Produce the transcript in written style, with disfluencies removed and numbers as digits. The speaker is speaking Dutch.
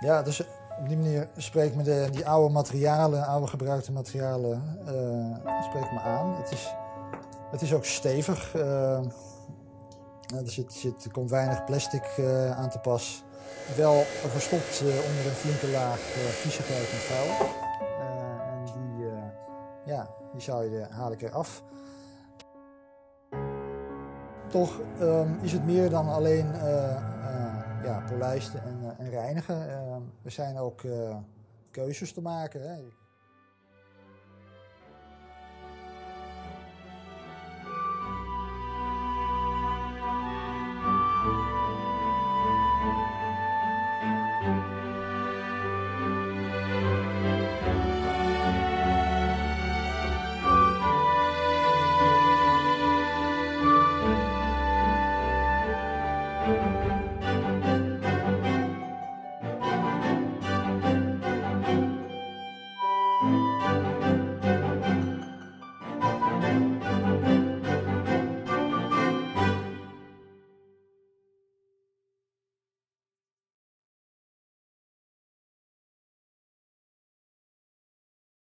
Ja, dus op die manier spreekt me die oude materialen, oude gebruikte materialen, spreekt me aan. Het is ook stevig. Er komt weinig plastic aan te pas. Wel verstopt onder een flinke laag viezigheid en vuil. En die haal ik eraf. Toch is het meer dan alleen polijsten en reinigen. Er zijn ook keuzes te maken. Hè.